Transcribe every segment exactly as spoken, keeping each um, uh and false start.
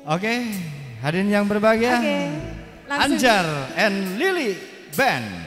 Oke, hadirin yang berbahagia, Oke, Anjar and Lily Band.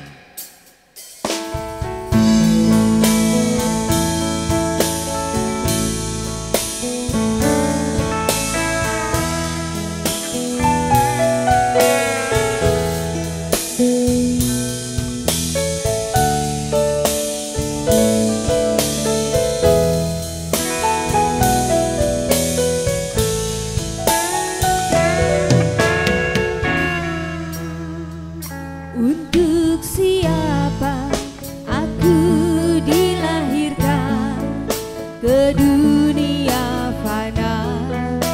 Untuk siapa aku dilahirkan ke dunia fana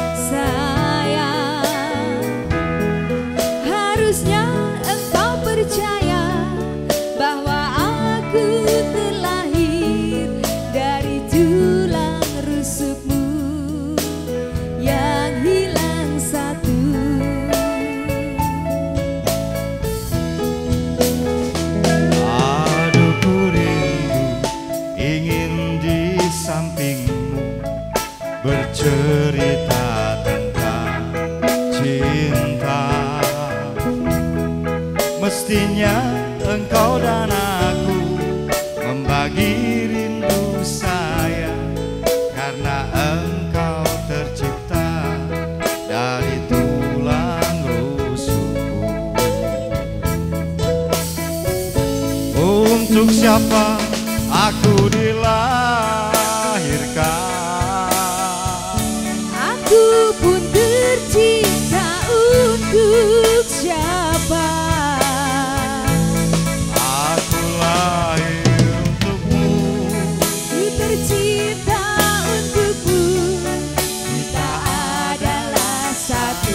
sayang. Harusnya engkau percaya bahwa aku terlahir dari tulang rusukmu yang hilang satu. Sampingmu bercerita tentang cinta. Mestinya engkau dan aku membagi rindu saya, karena engkau tercipta dari tulang rusukku. Untuk siapa aku dilahirkan, aku pun tercinta. Untuk siapa aku lahir untukmu, ku tercinta untukmu. Kita adalah satu.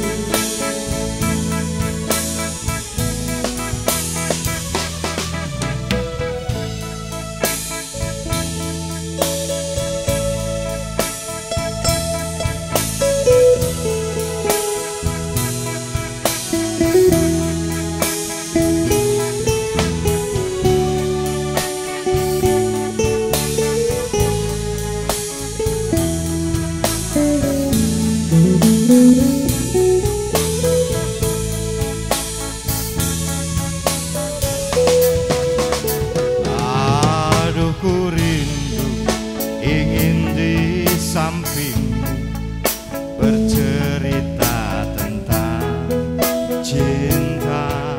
Aduh ku rindu ingin di sampingmu bercerita tentang cinta.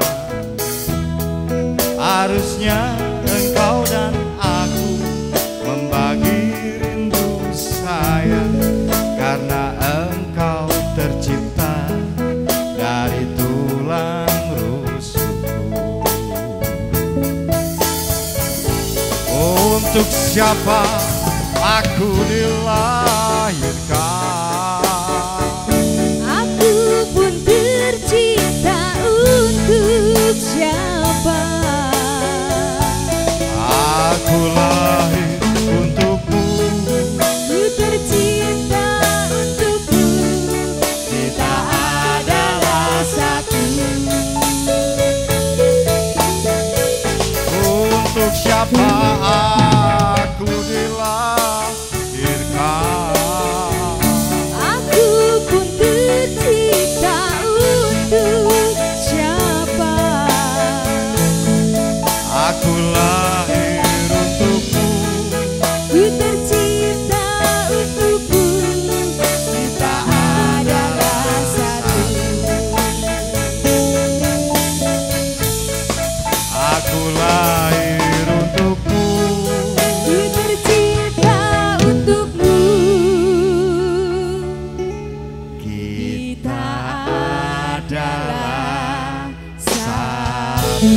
Harusnya engkau dan aku membagi rindu saya, karena engkau tercipta dari tulang rusukku. Untuk siapa aku dilahirkan, Aku pun tercinta. Untuk siapa aku lahir untukmu, ku tercinta untukmu. Kita adalah satu. untuk siapa aku dilahirkan, Aku pun tercinta. Untuk siapa aku lahir untukmu, ku tercinta untukmu. Kita adalah satu. aku lahir untukmu. Ku tercinta untukmu. Kita adalah satu.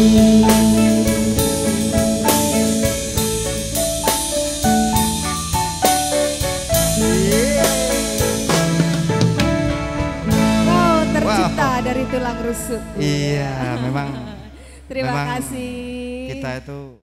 Kau tercipta Wow. dari tulang rusuk. Iya, memang Terima memang kasih. kita itu